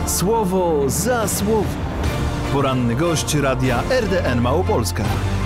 Słowo za słowo. Poranny gość radia RDN Małopolska.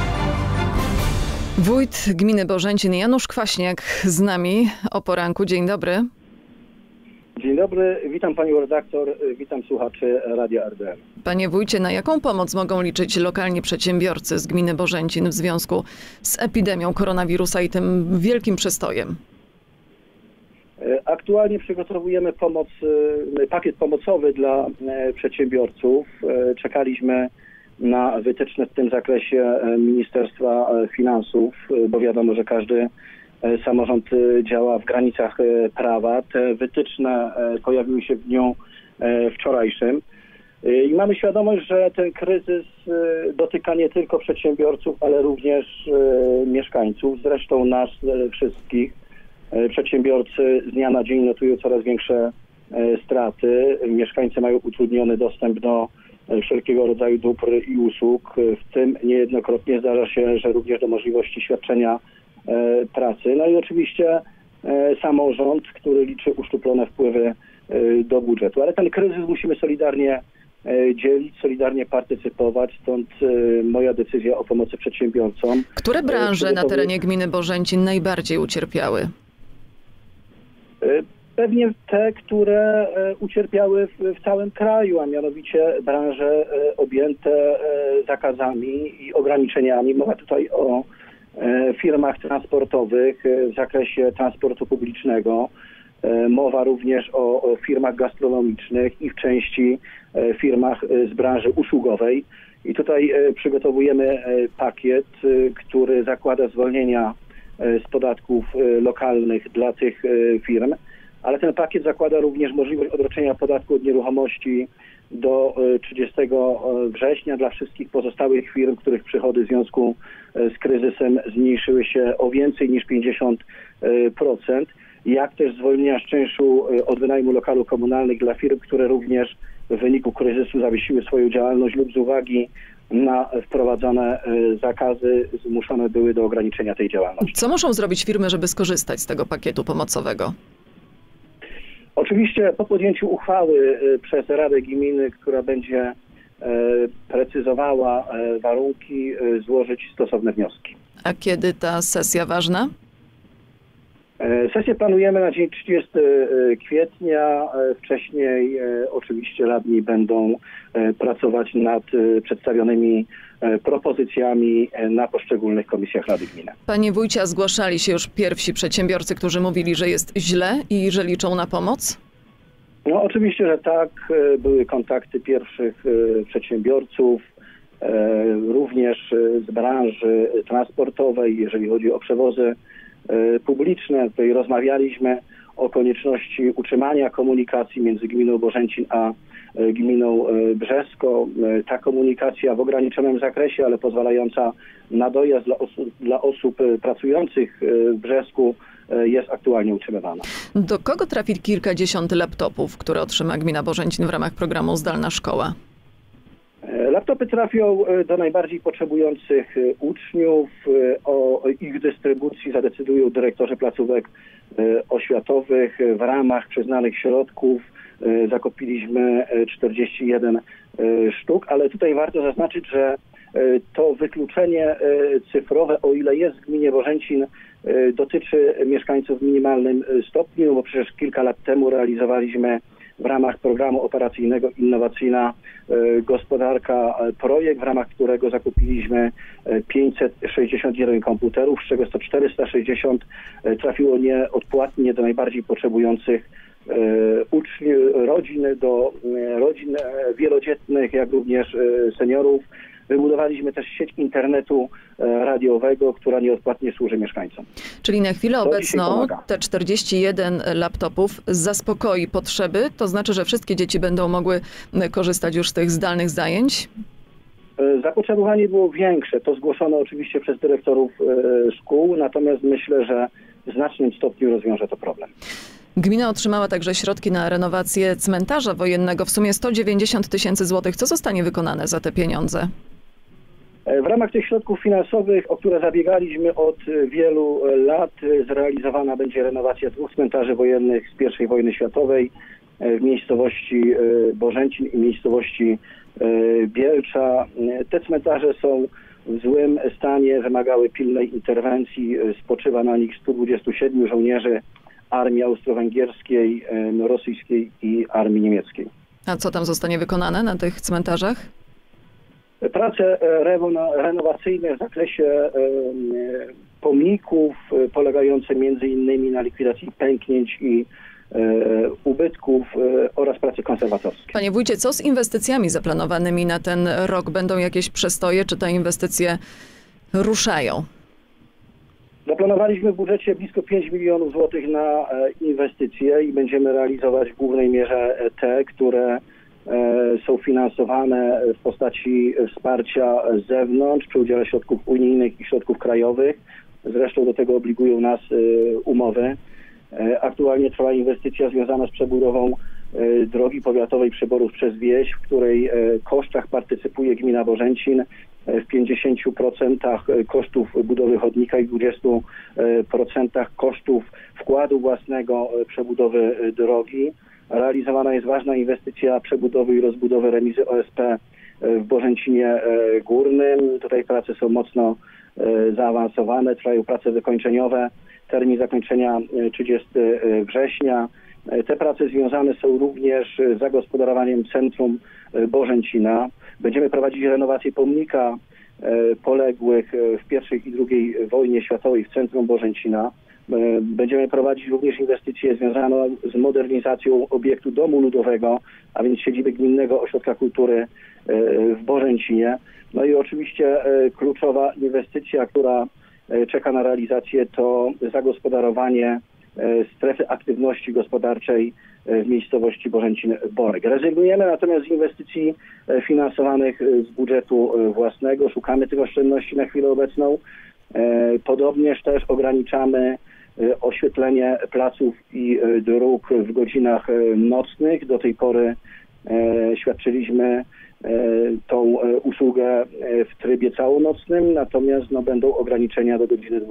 Wójt gminy Bożęcin Janusz Kwaśniak z nami o poranku. Dzień dobry. Dzień dobry, witam panią redaktor, witam słuchaczy Radia RDN. Panie wójcie, na jaką pomoc mogą liczyć lokalni przedsiębiorcy z gminy Bożęcin w związku z epidemią koronawirusa i tym wielkim przestojem? Aktualnie przygotowujemy pakiet pomocowy dla przedsiębiorców. Czekaliśmy na wytyczne w tym zakresie Ministerstwa Finansów, bo wiadomo, że każdy samorząd działa w granicach prawa. Te wytyczne pojawiły się w dniu wczorajszym i mamy świadomość, że ten kryzys dotyka nie tylko przedsiębiorców, ale również mieszkańców, zresztą nas wszystkich. Przedsiębiorcy z dnia na dzień notują coraz większe straty. Mieszkańcy mają utrudniony dostęp do wszelkiego rodzaju dóbr i usług. W tym niejednokrotnie zdarza się, że również do możliwości świadczenia pracy. No i oczywiście samorząd, który liczy uszczuplone wpływy do budżetu. Ale ten kryzys musimy solidarnie dzielić, solidarnie partycypować, stąd moja decyzja o pomocy przedsiębiorcom. Które branże na terenie gminy Bożęcin najbardziej ucierpiały? Pewnie te, które ucierpiały w całym kraju, a mianowicie branże objęte zakazami i ograniczeniami. Mowa tutaj o firmach transportowych w zakresie transportu publicznego. Mowa również o firmach gastronomicznych i w części firmach z branży usługowej. I tutaj przygotowujemy pakiet, który zakłada zwolnienia z podatków lokalnych dla tych firm, ale ten pakiet zakłada również możliwość odroczenia podatku od nieruchomości do 30 września dla wszystkich pozostałych firm, których przychody w związku z kryzysem zmniejszyły się o więcej niż 50%, jak też zwolnienia z czynszu od wynajmu lokalu komunalnych dla firm, które również w wyniku kryzysu zawiesiły swoją działalność lub z uwagi na wprowadzone zakazy zmuszone były do ograniczenia tej działalności. Co muszą zrobić firmy, żeby skorzystać z tego pakietu pomocowego? Oczywiście po podjęciu uchwały przez Radę Gminy, która będzie precyzowała warunki, złożyć stosowne wnioski. A kiedy ta sesja ważna? Sesję planujemy na dzień 30 kwietnia. Wcześniej oczywiście radni będą pracować nad przedstawionymi propozycjami na poszczególnych komisjach Rady Gminy. Panie wójcie, zgłaszali się już pierwsi przedsiębiorcy, którzy mówili, że jest źle i że liczą na pomoc? No oczywiście, że tak. Były kontakty pierwszych przedsiębiorców, również z branży transportowej, jeżeli chodzi o przewozy publiczne. Tutaj rozmawialiśmy o konieczności utrzymania komunikacji między gminą Bożęcin a gminą Brzesko. Ta komunikacja w ograniczonym zakresie, ale pozwalająca na dojazd dla osób pracujących w Brzesku jest aktualnie utrzymywana. Do kogo trafi kilkadziesiąt laptopów, które otrzyma gmina Bożęcin w ramach programu Zdalna Szkoła? Laptopy trafią do najbardziej potrzebujących uczniów. O ich dystrybucji zadecydują dyrektorzy placówek oświatowych. W ramach przyznanych środków zakupiliśmy 41 sztuk, ale tutaj warto zaznaczyć, że to wykluczenie cyfrowe, o ile jest w gminie Bożęcin, dotyczy mieszkańców w minimalnym stopniu, bo przecież kilka lat temu realizowaliśmy w ramach programu operacyjnego Innowacyjna Gospodarka projekt, w ramach którego zakupiliśmy 561 komputerów, z czego 460 trafiło nieodpłatnie do najbardziej potrzebujących uczniów, rodzin wielodzietnych, jak również seniorów. Wybudowaliśmy też sieć internetu radiowego, która nieodpłatnie służy mieszkańcom. Czyli na chwilę obecną te 41 laptopów zaspokoi potrzeby? To znaczy, że wszystkie dzieci będą mogły korzystać już z tych zdalnych zajęć? Zapotrzebowanie było większe. To zgłoszono oczywiście przez dyrektorów szkół, natomiast myślę, że w znacznym stopniu rozwiąże to problem. Gmina otrzymała także środki na renowację cmentarza wojennego, w sumie 190 000 złotych. Co zostanie wykonane za te pieniądze? W ramach tych środków finansowych, o które zabiegaliśmy od wielu lat, zrealizowana będzie renowacja 2 cmentarzy wojennych z I wojny światowej. w miejscowości Bożęcin i miejscowości Bielcza. Te cmentarze są w złym stanie, wymagały pilnej interwencji. Spoczywa na nich 127 żołnierzy armii austro-węgierskiej, rosyjskiej i armii niemieckiej. A co tam zostanie wykonane na tych cmentarzach? Prace renowacyjne w zakresie pomników, polegające m.in. na likwidacji pęknięć i ubytków oraz pracy konserwatorskie. Panie wójcie, co z inwestycjami zaplanowanymi na ten rok? Będą jakieś przestoje, czy te inwestycje ruszają? Zaplanowaliśmy w budżecie blisko 5 milionów złotych na inwestycje i będziemy realizować w głównej mierze te, które są finansowane w postaci wsparcia z zewnątrz przy udziale środków unijnych i środków krajowych. Zresztą do tego obligują nas umowy. Aktualnie trwa inwestycja związana z przebudową drogi powiatowej Przyborów przez wieś, w której kosztach partycypuje gmina Bożęcin w 50% kosztów budowy chodnika i 20% kosztów wkładu własnego przebudowy drogi. Realizowana jest ważna inwestycja przebudowy i rozbudowy remizy OSP w Bożęcinie Górnym. Tutaj prace są mocno zaawansowane, trwają prace wykończeniowe. Termin zakończenia 30 września. Te prace związane są również z zagospodarowaniem centrum Bożęcina. Będziemy prowadzić renowację pomnika poległych w I i II wojnie światowej w centrum Bożęcina. Będziemy prowadzić również inwestycje związane z modernizacją obiektu Domu Ludowego, a więc siedziby Gminnego Ośrodka Kultury w Bożęcinie. No i oczywiście kluczowa inwestycja, która czeka na realizację, to zagospodarowanie strefy aktywności gospodarczej w miejscowości Bożęcin-Borek. Rezygnujemy natomiast z inwestycji finansowanych z budżetu własnego. Szukamy tych oszczędności na chwilę obecną. Podobnież też ograniczamy oświetlenie placów i dróg w godzinach nocnych. Do tej pory świadczyliśmy tą usługę w trybie całonocnym, natomiast będą ograniczenia do godziny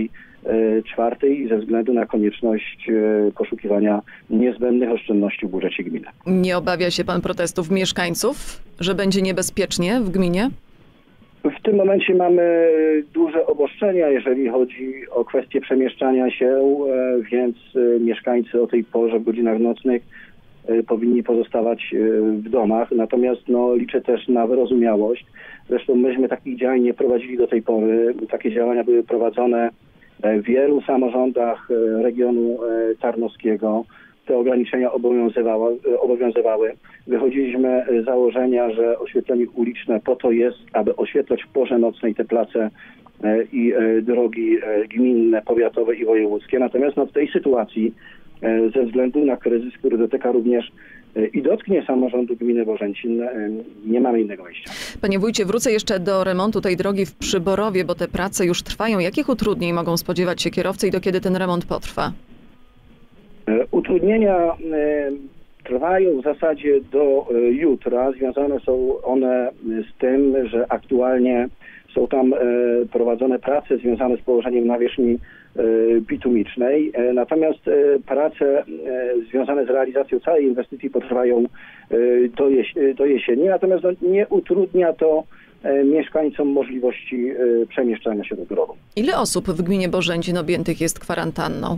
24 ze względu na konieczność poszukiwania niezbędnych oszczędności w budżecie gminy. Nie obawia się pan protestów mieszkańców, że będzie niebezpiecznie w gminie? W tym momencie mamy duże obostrzenia, jeżeli chodzi o kwestię przemieszczania się, więc mieszkańcy o tej porze w godzinach nocnych powinni pozostawać w domach. Natomiast liczę też na wyrozumiałość. Zresztą myśmy takich działań nie prowadzili do tej pory. Takie działania były prowadzone w wielu samorządach regionu tarnowskiego. Te ograniczenia obowiązywały. Wychodziliśmy z założenia, że oświetlenie uliczne po to jest, aby oświetlać w porze nocnej te place i drogi gminne, powiatowe i wojewódzkie. Natomiast w tej sytuacji ze względu na kryzys, który dotyka również i dotknie samorządu gminy Bożęcin, nie mamy innego wyjścia. Panie wójcie, wrócę jeszcze do remontu tej drogi w Przyborowie, bo te prace już trwają. Jakich utrudnień mogą spodziewać się kierowcy i do kiedy ten remont potrwa? Utrudnienia trwają w zasadzie do jutra. Związane są one z tym, że aktualnie są tam prowadzone prace związane z położeniem nawierzchni bitumicznej. Natomiast prace związane z realizacją całej inwestycji potrwają do jesieni. Natomiast nie utrudnia to mieszkańcom możliwości przemieszczania się do drogą. Ile osób w gminie Bożęcin objętych jest kwarantanną?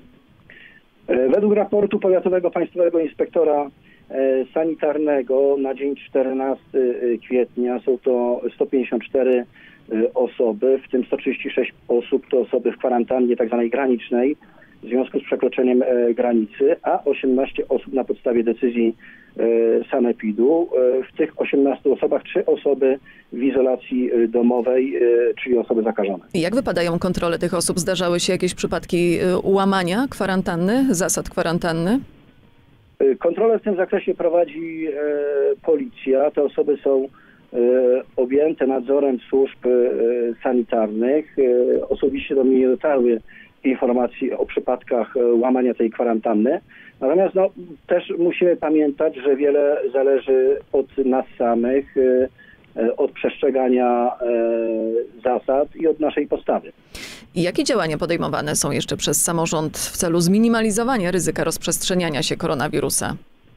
Według raportu Powiatowego Państwowego Inspektora Sanitarnego na dzień 14 kwietnia są to 154 osoby, w tym 136 osób to osoby w kwarantannie tzw. granicznej w związku z przekroczeniem granicy, a 18 osób na podstawie decyzji sanepidu. W tych 18 osobach 3 osoby w izolacji domowej, czyli osoby zakażone. Jak wypadają kontrole tych osób? Zdarzały się jakieś przypadki łamania kwarantanny, zasad kwarantanny? Kontrolę w tym zakresie prowadzi policja. Te osoby są objęte nadzorem służb sanitarnych. Osobiście do mnie nie dotarły informacji o przypadkach łamania tej kwarantanny. Natomiast też musimy pamiętać, że wiele zależy od nas samych, od przestrzegania zasad i od naszej postawy. I jakie działania podejmowane są jeszcze przez samorząd w celu zminimalizowania ryzyka rozprzestrzeniania się koronawirusa?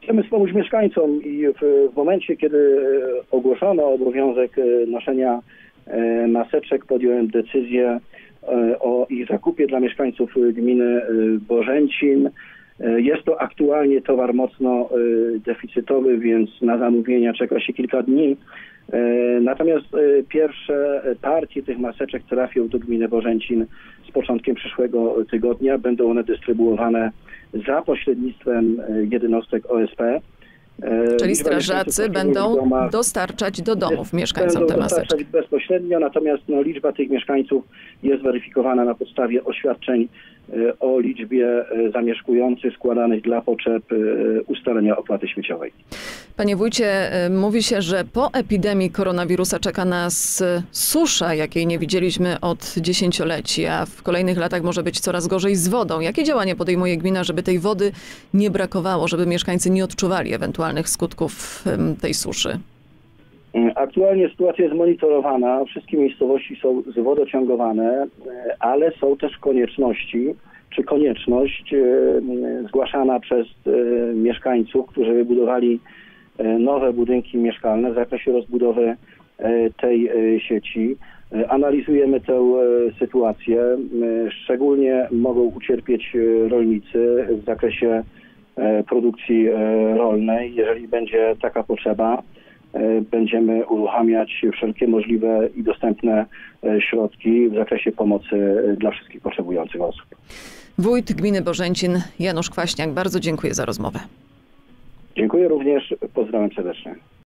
Chcemy wspomóc mieszkańcom i w momencie, kiedy ogłoszono obowiązek noszenia maseczek, podjąłem decyzję o ich zakupie dla mieszkańców gminy Bożęcin. Jest to aktualnie towar mocno deficytowy, więc na zamówienia czeka się kilka dni. Natomiast pierwsze partie tych maseczek trafią do gminy Bożęcin z początkiem przyszłego tygodnia. Będą one dystrybuowane za pośrednictwem jednostek OSP. Czyli strażacy będą dostarczać do domów mieszkańcom te maseczki. Bezpośrednio, natomiast liczba tych mieszkańców jest weryfikowana na podstawie oświadczeń o liczbie zamieszkujących składanych dla potrzeb ustalenia opłaty śmieciowej. Panie wójcie, mówi się, że po epidemii koronawirusa czeka nas susza, jakiej nie widzieliśmy od dziesięcioleci, a w kolejnych latach może być coraz gorzej z wodą. Jakie działania podejmuje gmina, żeby tej wody nie brakowało, żeby mieszkańcy nie odczuwali ewentualnych skutków tej suszy? Aktualnie sytuacja jest monitorowana, wszystkie miejscowości są zwodociągowane, ale są też konieczność zgłaszana przez mieszkańców, którzy wybudowali nowe budynki mieszkalne w zakresie rozbudowy tej sieci. Analizujemy tę sytuację. Szczególnie mogą ucierpieć rolnicy w zakresie produkcji rolnej. Jeżeli będzie taka potrzeba, będziemy uruchamiać wszelkie możliwe i dostępne środki w zakresie pomocy dla wszystkich potrzebujących osób. Wójt gminy Bożęcin Janusz Kwaśniak, bardzo dziękuję za rozmowę. Dziękuję również, pozdrawiam serdecznie.